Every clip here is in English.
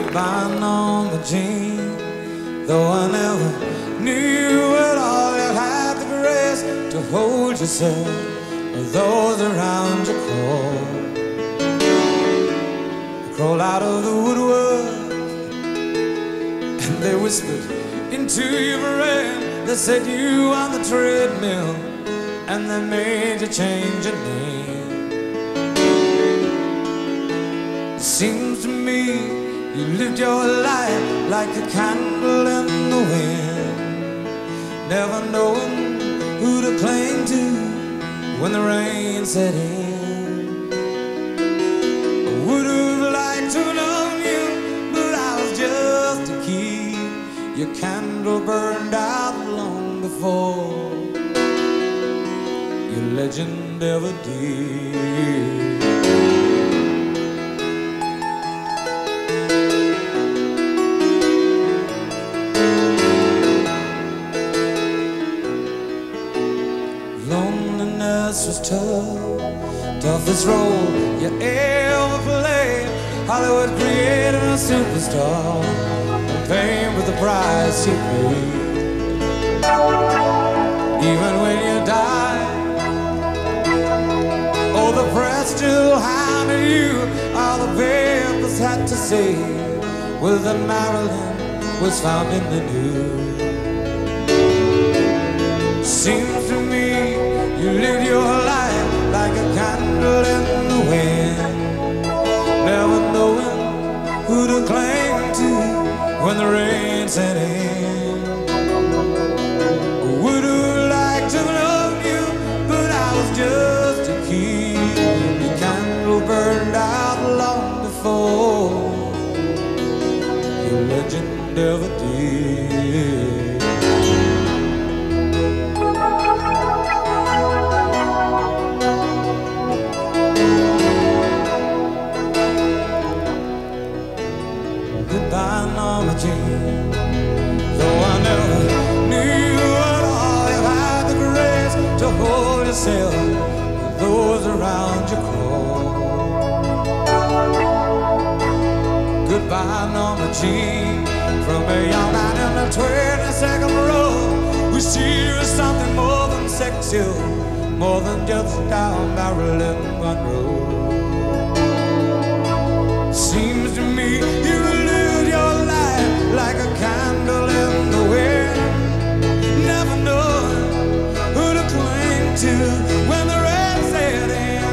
Goodbye, Norma Jean. Though I never knew it all, you had the grace to hold yourself with those around you crawl out of the woodwork, and they whispered into your brain. They said you on the treadmill, and they made you change your name. It seems to me you lived your life like a candle in the wind, never knowing who to cling to when the rain set in. I would have liked to know you, but I was just a kid. Your candle burned out long before your legend ever did. Loneliness was toughest role you ever played. Hollywood created a superstar, and fame was the price you paid. Even when you died, oh, the press still hounded you. All the papers had to say was that Marilyn was found in the news. Seems to me you lived your life like a candle in the wind, never knowing who to cling to when the rain set in. I would have liked to know you, but I was just a kid. Your candle burned out long before your legend ever did. Goodbye, Norma Jean. Though I never knew at all, you had the grace to hold yourself with those around you crawl. Goodbye, Norma Jean. From a young man in the 22nd row, we see you as something more than sexual, more than just down Marilyn Monroe. Seems to me you lived your life like a candle in the wind, never knowing who to cling to when the rain set in.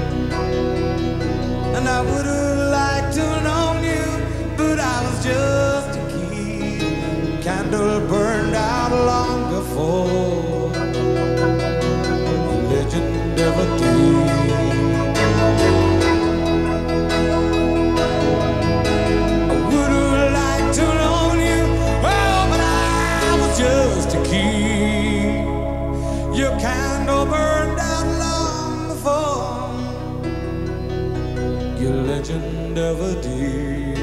And I would have liked to have known you, but I was just a kid. Candle burned out long before the legend ever did. Your candle burned out long before your legend ever did.